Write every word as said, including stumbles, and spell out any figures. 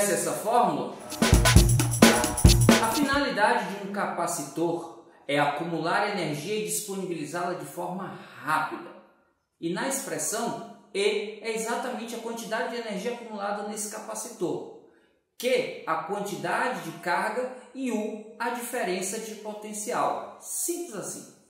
Conhece essa fórmula? A finalidade de um capacitor é acumular energia e disponibilizá-la de forma rápida. E na expressão, E é exatamente a quantidade de energia acumulada nesse capacitor, Q a quantidade de carga e U a diferença de potencial. Simples assim.